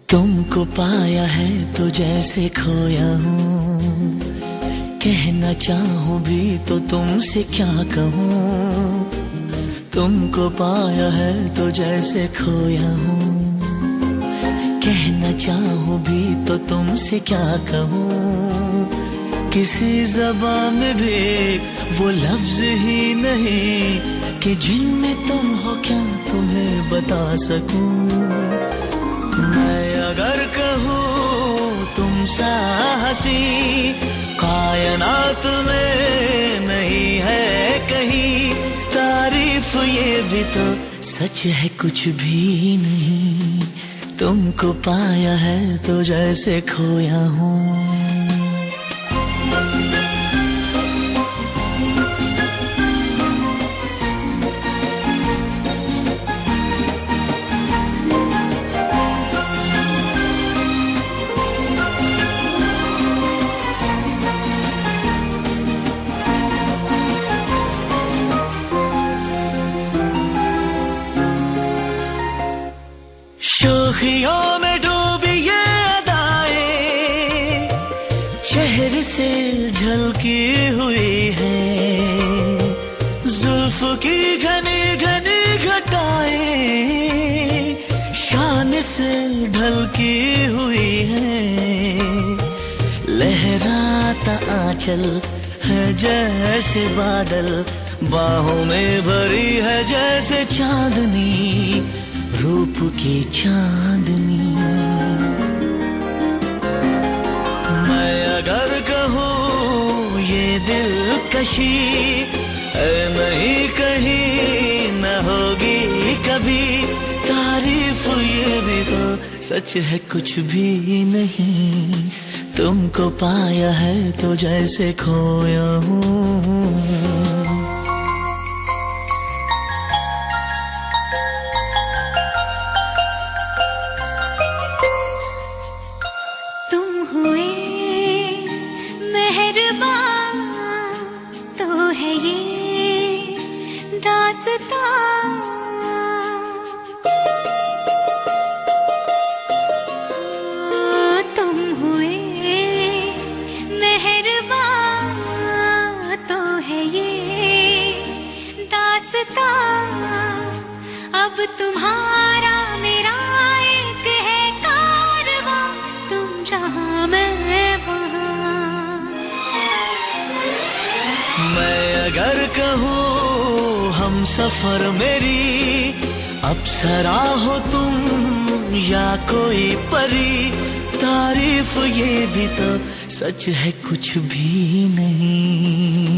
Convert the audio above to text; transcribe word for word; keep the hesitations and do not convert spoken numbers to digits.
तुमको पाया है तो जैसे खोया हूँ, कहना चाहूँ भी तो तुमसे क्या कहूँ। तुमको पाया है तो जैसे खोया हूँ, कहना चाहूँ भी तो तुमसे क्या कहूँ। किसी ज़बान में भी वो लफ्ज़ ही नहीं कि जिनमें तुम हो क्या तुम्हें बता सकूँ। मैं अगर कहूँ तुम सा हंसी कायनात में नहीं है कहीं, तारीफ ये भी तो सच है कुछ भी नहीं। तुमको पाया है तो जैसे खोया हूँ। शोखियों में डूबी ये अदाएं चेहरे से झलकी हुई है, जुल्फ की घनी घनी घटाएं शान से ढलकी हुई है। लहराता आंचल है जैसे बादल, बाहों में भरी है जैसे चांदनी, रूप की चांदनी। मैं अगर कहूँ ये दिलकशी है नहीं कहीं न होगी कभी, तारीफ ये भी तो सच है कुछ भी नहीं। तुमको पाया है तो जैसे खोया हूँ। तुम हुए मेहरबान तो है ये दास्तां। अब तुम्हारा मेरा एक है कारवां, तुम जहां मैं वहां। मैं अगर कहूँ हम सफर मेरी अप्सरा हो तुम या कोई परी, तारीफ ये भी तो सच है कुछ भी नहीं।